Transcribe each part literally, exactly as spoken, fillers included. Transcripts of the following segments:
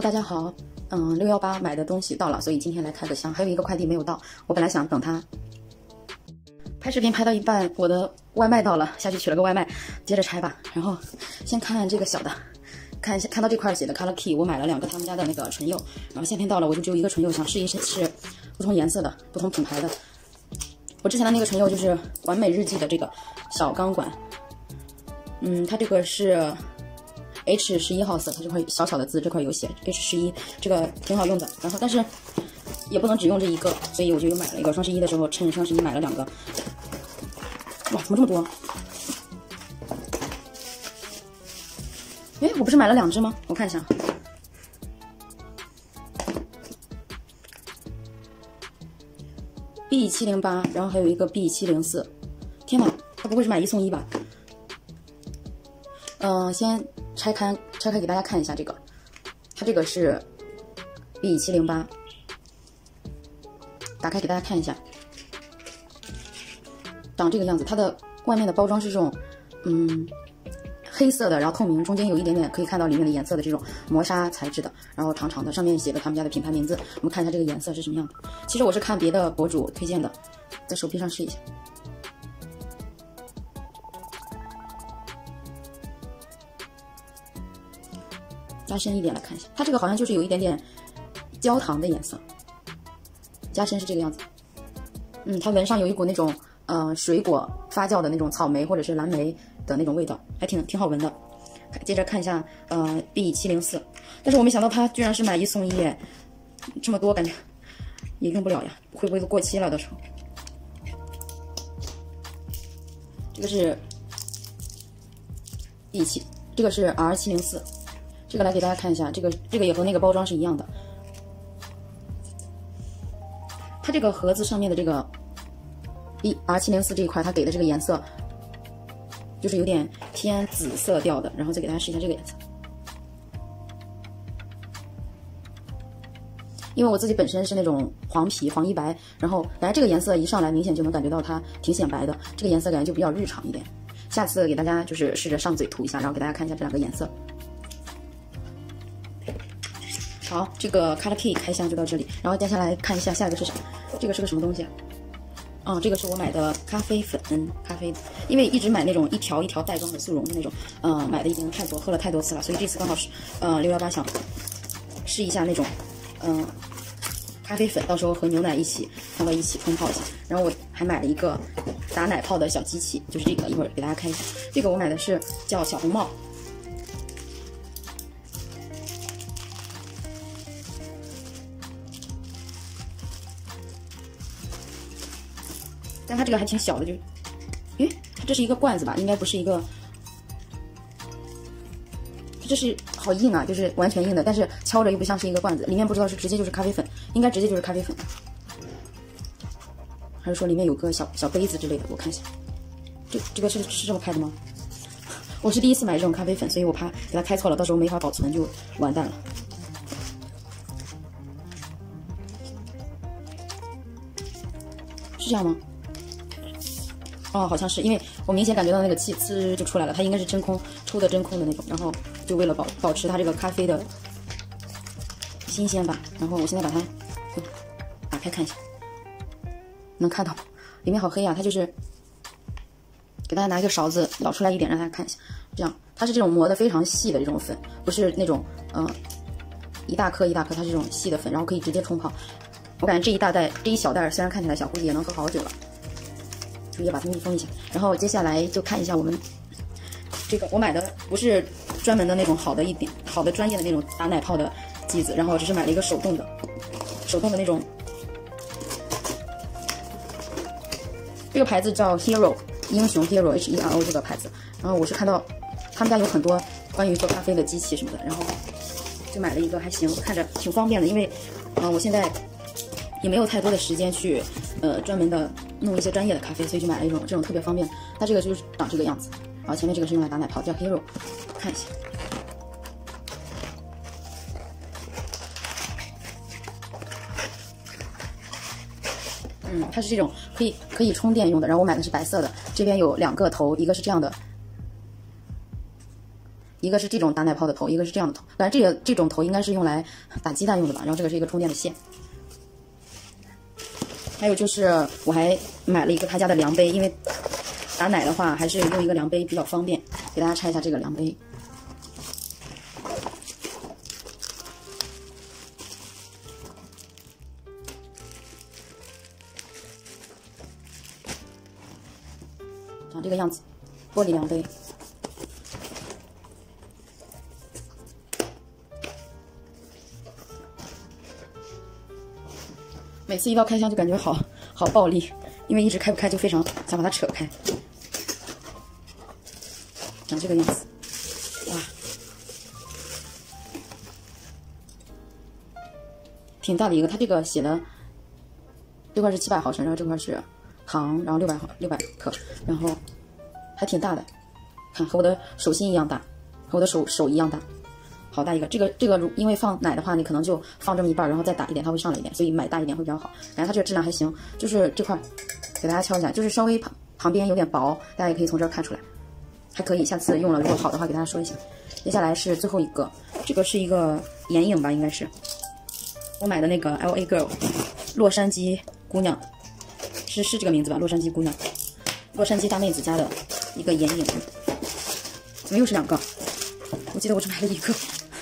大家好，嗯，六幺八买的东西到了，所以今天来开个箱。还有一个快递没有到，我本来想等它。拍视频拍到一半，我的外卖到了，下去取了个外卖，接着拆吧。然后先看这个小的，看一下，看到这块写的 Color Key， 我买了两个他们家的那个唇釉。然后夏天到了，我就只有一个唇釉，想试一试是不同颜色的、不同品牌的。我之前的那个唇釉就是完美日记的这个小钢管，嗯，它这个是 H 十一号色，它这块小小的字这块有写 H 十一，这个挺好用的。然后但是也不能只用这一个，所以我就又买了一个。双十一的时候趁双十一买了两个。哇，怎么这么多？哎，我不是买了两只吗？我看一下。B 七零八，然后还有一个 B 七零四。天哪，它不会是买一送一吧？嗯、呃，先拆开拆开给大家看一下这个，它这个是 B 七零八，打开给大家看一下，长这个样子。它的外面的包装是这种，嗯，黑色的，然后透明，中间有一点点可以看到里面的颜色的这种磨砂材质的，然后长长的，上面写的他们家的品牌名字。我们看一下这个颜色是什么样的。其实我是看别的博主推荐的，在手臂上试一下。加深一点来看一下，它这个好像就是有一点点焦糖的颜色，加深是这个样子。嗯，它纹上有一股那种呃水果发酵的那种草莓或者是蓝莓的那种味道，还挺挺好闻的。接着看一下呃 B 七零四，但是我没想到它居然是买一送一，这么多感觉也用不了呀，会不会都过期了到时候？这个是 B 七，这个是 R 七零四。这个来给大家看一下，这个这个也和那个包装是一样的。它这个盒子上面的这个 R 七零四这一块，它给的这个颜色就是有点偏紫色调的，然后再给大家试一下这个颜色。因为我自己本身是那种黄皮黄一白，然后感觉这个颜色一上来明显就能感觉到它挺显白的，这个颜色感觉就比较日常一点。下次给大家就是试着上嘴涂一下，然后给大家看一下这两个颜色。好，这个 Color Key 开箱就到这里，然后接下来看一下下一个是啥？这个是个什么东西啊？嗯，这个是我买的咖啡粉，咖啡，因为一直买那种一条一条袋装的速溶的那种，呃，买的已经太多，喝了太多次了，所以这次刚好是，呃，六幺八想试一下那种，嗯、呃，咖啡粉，到时候和牛奶一起放到一起冲泡一下。然后我还买了一个打奶泡的小机器，就是这个，一会儿给大家看一下。这个我买的是叫小红帽。但它这个还挺小的，就，诶，它这是一个罐子吧？应该不是一个，这是好硬啊，就是完全硬的，但是敲着又不像是一个罐子，里面不知道是直接就是咖啡粉，应该直接就是咖啡粉，还是说里面有个小小杯子之类的？我看一下，这这个是是这么开的吗？我是第一次买这种咖啡粉，所以我怕给它开错了，到时候没法保存就完蛋了。是这样吗？哦，好像是，因为我明显感觉到那个气呲就出来了，它应该是真空抽的真空的那种，然后就为了保保持它这个咖啡的新鲜吧。然后我现在把它打开看一下，能看到吗？里面好黑啊！它就是给大家拿一个勺子舀出来一点，让大家看一下，这样它是这种磨的非常细的这种粉，不是那种嗯、呃、一大颗一大颗，它是这种细的粉，然后可以直接冲泡。我感觉这一大袋这一小袋虽然看起来小，估计也能喝好久了。直接把它密封一下，然后接下来就看一下我们这个，我买的不是专门的那种好的一点好的专业的那种打奶泡的机子，然后只是买了一个手动的手动的那种，这个牌子叫 Hero 英雄 Hero H E R O 这个牌子，然后我是看到他们家有很多关于做咖啡的机器什么的，然后就买了一个，还行，看着挺方便的，因为嗯、呃、我现在也没有太多的时间去呃专门的弄一些专业的咖啡，所以就买了一种这种特别方便。它这个就是长这个样子，然后前面这个是用来打奶泡，叫 Hero， 看一下。嗯，它是这种可以可以充电用的，然后我买的是白色的，这边有两个头，一个是这样的， 一个是这种打奶泡的头，一个是这样的头。当然，这个这种头应该是用来打鸡蛋用的吧。然后这个是一个充电的线。还有就是我还买了一个他家的量杯，因为打奶的话还是用一个量杯比较方便。给大家拆一下这个量杯。长这个样子，玻璃量杯。每次一到开箱就感觉好好暴力，因为一直开不开就非常想把它扯开。长这个样子，哇，挺大的一个。它这个写的这块是七百毫升，然后这块是糖，然后六百毫六百克，然后还挺大的，看和我的手心一样大，和我的手手一样大。好大一个，这个这个因为放奶的话，你可能就放这么一半，然后再打一点，它会上来一点，所以买大一点会比较好。感觉它这个质量还行，就是这块给大家敲一下，就是稍微旁旁边有点薄，大家也可以从这儿看出来，还可以。下次用了如果好的话，给大家说一下。接下来是最后一个，这个是一个眼影吧，应该是我买的那个 L A Girl 洛杉矶姑娘，是是这个名字吧？洛杉矶姑娘，洛杉矶大妹子家的一个眼影，怎么又是两个？我记得我只买了一个。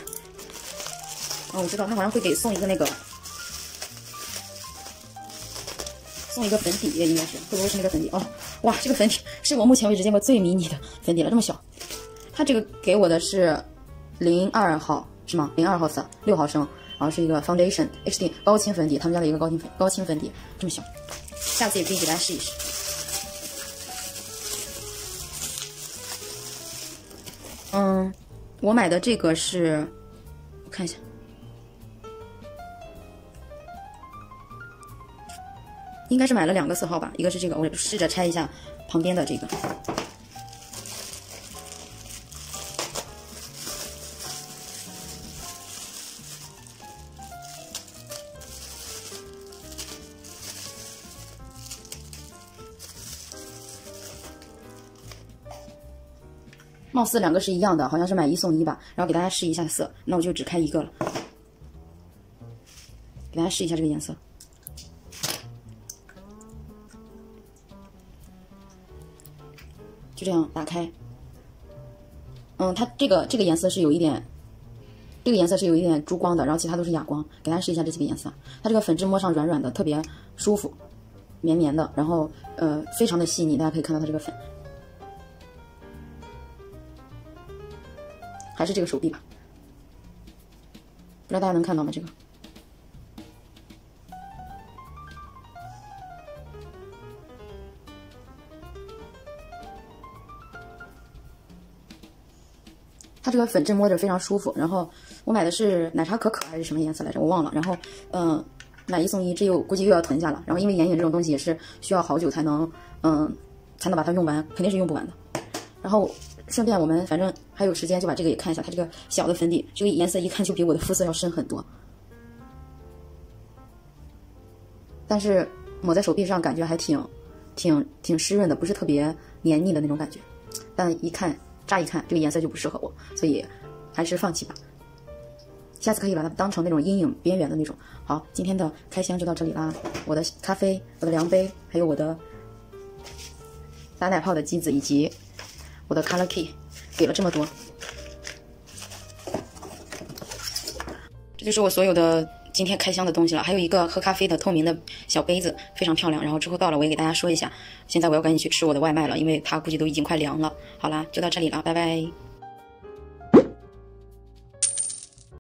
哦，我知道他好像会给送一个那个，送一个粉底，应该是会不会是那个粉底？哦，哇，这个粉底是我目前为止见过最迷你的粉底了，这么小。它这个给我的是零二号是吗？零二号色，六毫升，然后是一个 Foundation H D 高清粉底，他们家的一个高清粉高清粉底，这么小。下次也可以给大家试一试。嗯，我买的这个是，我看一下。应该是买了两个色号吧，一个是这个，我试着拆一下旁边的这个。貌似两个是一样的，好像是买一送一吧。然后给大家试一下色，那我就只开一个了，给大家试一下这个颜色。就这样打开，嗯，它这个这个颜色是有一点，这个颜色是有一点珠光的，然后其他都是哑光。给大家试一下这几个颜色，它这个粉质摸上软软的，特别舒服，绵绵的，然后呃非常的细腻，大家可以看到它这个粉，还是这个手臂吧，不知道大家能看到吗？这个。它这个粉质摸着非常舒服，然后我买的是奶茶可可还是什么颜色来着，我忘了。然后，嗯、呃，买一送一，这又估计又要囤下了。然后因为眼影这种东西也是需要好久才能，嗯，才能把它用完，肯定是用不完的。然后顺便我们反正还有时间，就把这个也看一下。它这个小的粉底，这个颜色一看就比我的肤色要深很多，但是抹在手臂上感觉还挺、挺、挺湿润的，不是特别黏腻的那种感觉。但一看。乍一看这个颜色就不适合我，所以还是放弃吧。下次可以把它当成那种阴影边缘的那种。好，今天的开箱就到这里啦。我的咖啡，我的量杯，还有我的打奶泡的机子，以及我的 Color Key， 给了这么多。这就是我所有的今天开箱的东西了。还有一个喝咖啡的透明的小杯子，非常漂亮。然后之后到了我也给大家说一下。现在我要赶紧去吃我的外卖了，因为它估计都已经快凉了。好啦，就到这里了，拜拜。